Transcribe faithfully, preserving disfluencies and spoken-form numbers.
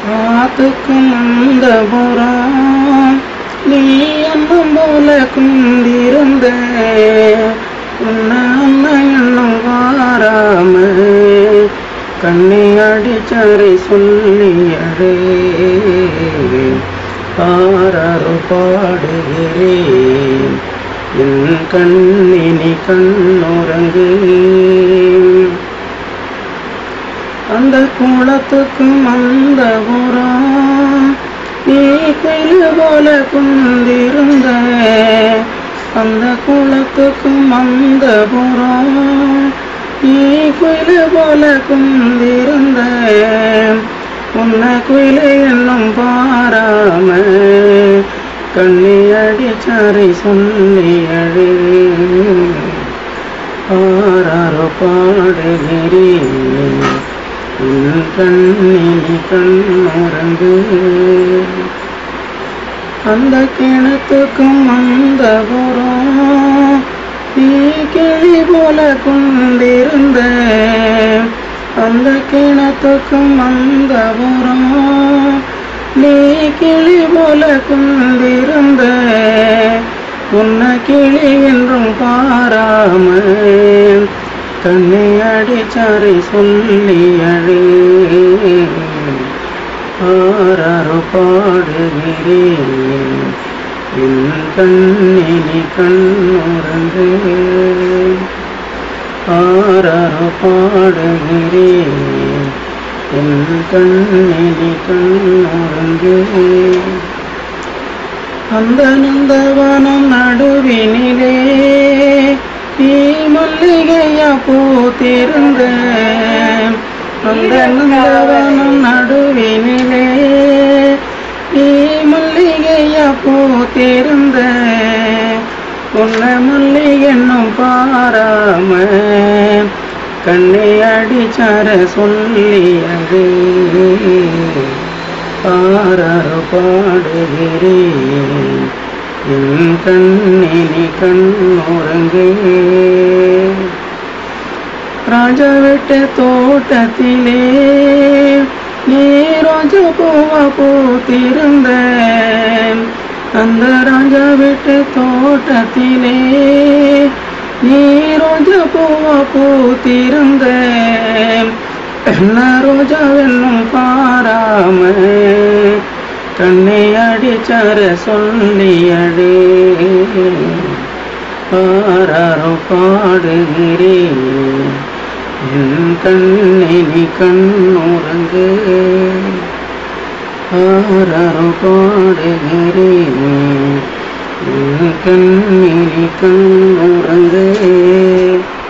ஆத்துக்கும் அந்த புறம் நீ என்னும் போல குந்திருந்த உன்ன என்னும் வாராம கண்ணை அடிச்சரை சொல்லியடே ஆராரோ பாடுகிறேன் என் கண்ணினி கண்ணுறங்கு அந்த குளத்துக்கும் அந்த புறம் நீ குயில் போல குந்திருந்த அந்த குளத்துக்கும் அந்த புறம் நீ குயில் போல குந்திருந்த உன்ன குயிலை என்னும் பாராம கண்ணி அடிச்சாரை சொல்லியழு ஆராரோ பாடுகிறேன் உன் கண்ணினி கண்ணுறங்கு அந்த கிணத்துக்கும் அந்த புறம் நீ கிளி போல குந்திருந்த அந்த கிணத்துக்கும் அந்த புறம் நீ கிளி போல குந்திருந்த உன்ன கிளி என்றும் பாராம கண்ணை அடிச்சாரை சொல்லியழு ஆராரோ பாடுகிறேன் என் கண்ணினி கண்ணுறங்கு ஆராரோ பாடுகிறேன் என் கண்ணினி கண்ணுறங்கு அந்த நந்தவனம் நடுவினிலே நீ மல்லிகையா பூத்திருந்த அந்த நந்தவனம் நடுவினிலே நீ மல்லிகையா பூத்திருந்த உன்ன மல்லிகென்னும் பாராம கண்ணை அடிச்சார சொல்லியது ஆராரோ பாடுகிறேன் என் கண்ணினி கண்ணுறங்கு ராஜா விட்ட தோட்டத்திலே நீ ரோஜா பூவா பூத்திருந்த அந்த ராஜா விட்ட தோட்டத்திலே நீ ரோஜா பூவா பூத்திருந்த என்ன ரோஜாவென்னும் பாராம கண்ணை அடிச்சார சொல்லியடே ஆராரோ பாடுகிறேன் என் கண்ணினி கண்ணுறங்கு ஆராரோ பாடுகிறேன் என் கண்ணினி கண்ணுறங்கு